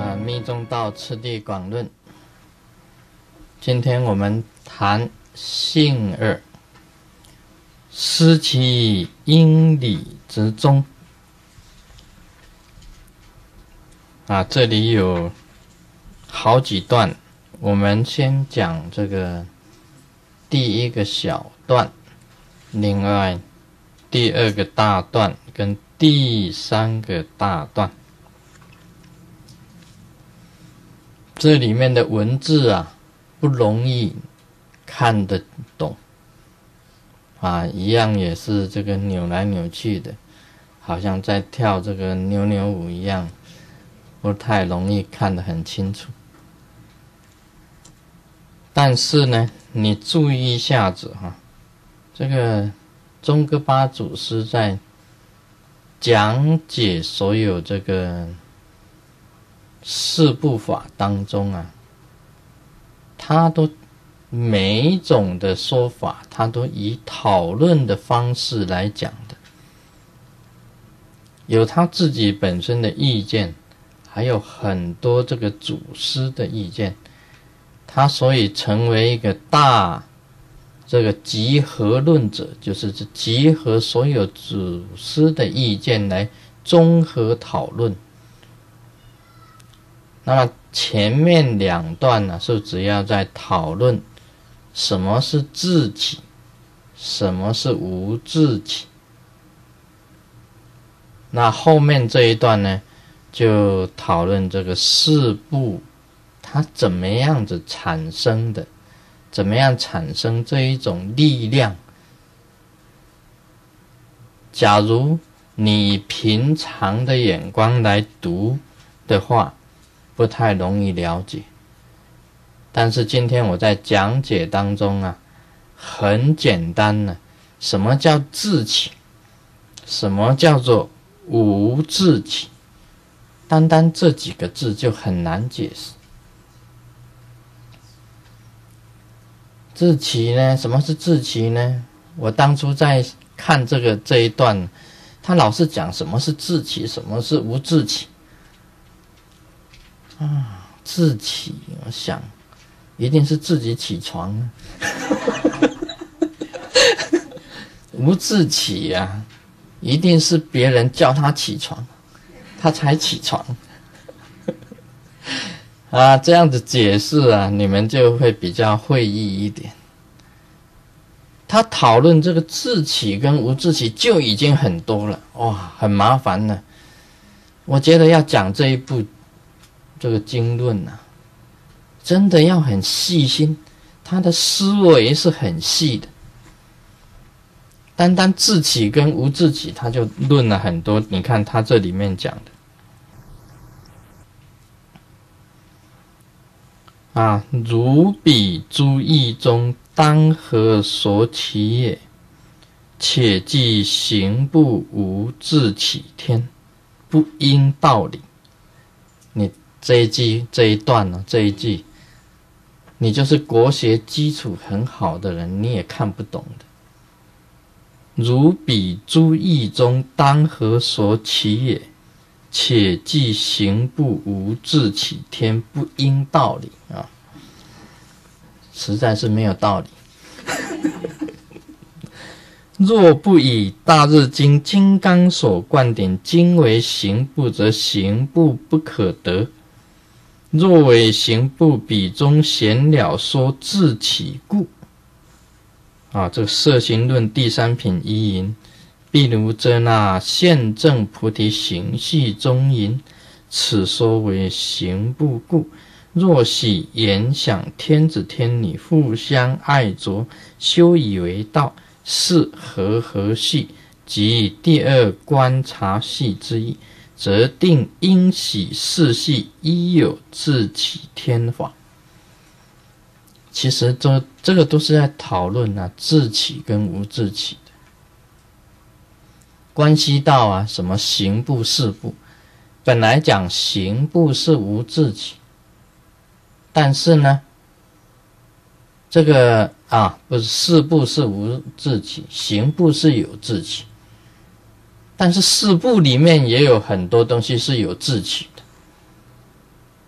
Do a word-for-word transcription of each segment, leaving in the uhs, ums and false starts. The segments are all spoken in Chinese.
啊，密宗道次第广论。今天我们谈性二，失其因理之中。啊，这里有好几段，我们先讲这个第一个小段，另外第二个大段跟第三个大段。这里面的文字啊，不容易看得懂啊，一样也是这个扭来扭去的，好像在跳这个扭扭舞一样，不太容易看得很清楚。但是呢，你注意一下子哈、啊，这个宗喀巴祖师在讲解所有这个四部法当中啊，他都每一种的说法，他都以讨论的方式来讲的，有他自己本身的意见，还有很多这个祖师的意见，他所以成为一个大这个集合论者，就是集合所有祖师的意见来综合讨论。那么前面两段呢，是只要在讨论什么是自起，什么是无自起。那后面这一段呢，就讨论这个四部它怎么样子产生的，怎么样产生这一种力量。假如你平常的眼光来读的话，不太容易了解，但是今天我在讲解当中啊，很简单呢、啊。什么叫自起？什么叫做无自起？单单这几个字就很难解释。自起呢？什么是自起呢？我当初在看这个这一段，他老是讲什么是自起，什么是无自起。啊，自起，我想一定是自己起床啊。无自起啊，一定是别人叫他起床，他才起床。啊，这样子解释啊，你们就会比较会意一点。他讨论这个自起跟无自起就已经很多了，哇，很麻烦了。我觉得要讲这一部这个经论啊，真的要很细心，他的思维是很细的。单单自起跟无自起，他就论了很多。你看他这里面讲的啊，如彼诸义中，当何所起也？且即行不无自起天，不应道理。你这一句这一段呢、啊，这一句，你就是国学基础很好的人，你也看不懂的。如彼诸义中，当何所起也？且即行不无自起天，不应道理啊！实在是没有道理。若不以大日经金刚所灌顶经为行部，则行部不可得。若为行部，彼中闲了说自起故。啊，这个摄行论第三品一云：譬如遮那现证菩提行系中云，此说为行部故。若喜言想天子天女互相爱着，修以为道，是和合系，即第二观察系之一，则定应喜四系亦有自起天法。其实这这个都是在讨论啊，自起跟无自起的关系到啊什么行部事部。本来讲行部是无自起，但是呢，这个啊不是事部是无自起，行部是有自起，但是事部里面也有很多东西是有自起的。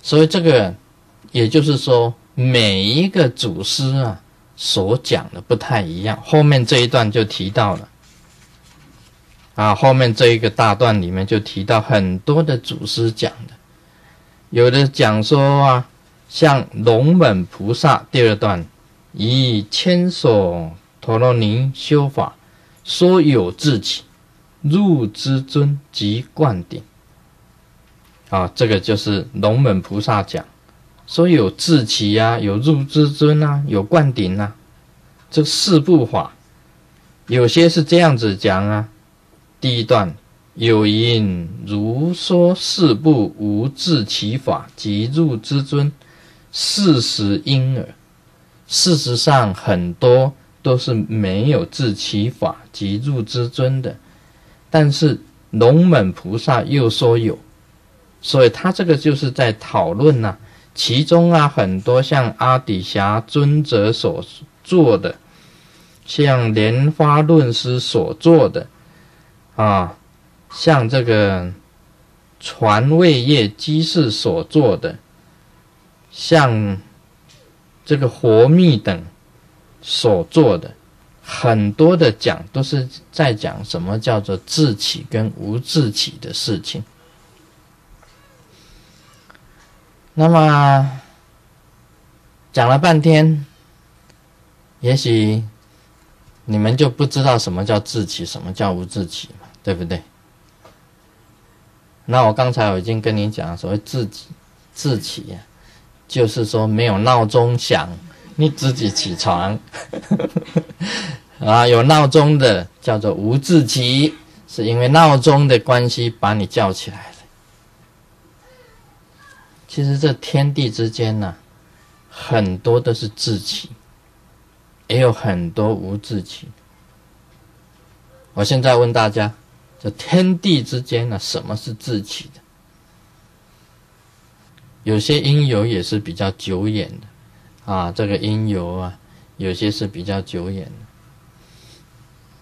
所以这个也就是说，每一个祖师啊所讲的不太一样。后面这一段就提到了啊，后面这一个大段里面就提到很多的祖师讲的，有的讲说啊，像龙门菩萨第二段，以千手陀罗尼修法，说有自起，入之尊即灌顶。啊，这个就是龙门菩萨讲，说有自起啊，有入之尊啊，有灌顶啊，这四部法，有些是这样子讲啊。第一段有因如说四部无自起法及入之尊，事实因耳。事实上很多都是没有自起法及入之尊的，但是龙门菩萨又说有，所以他这个就是在讨论啊，其中啊很多像阿底峡尊者所做的，像莲花论师所做的啊，像这个传位业居士所做的，像这个活密等所做的，很多的讲都是在讲什么叫做自起跟无自起的事情。那么讲了半天，也许你们就不知道什么叫自起，什么叫无自起嘛，对不对？那我刚才我已经跟你讲，所谓自己自起啊，就是说没有闹钟响，你自己起床啊，有闹钟的叫做无自起，是因为闹钟的关系把你叫起来的。其实这天地之间呢、啊，很多都是自起，也有很多无自起。我现在问大家，这天地之间呢、啊，什么是自起的？有些因由也是比较久远的啊，这个因由啊，有些是比较久远的。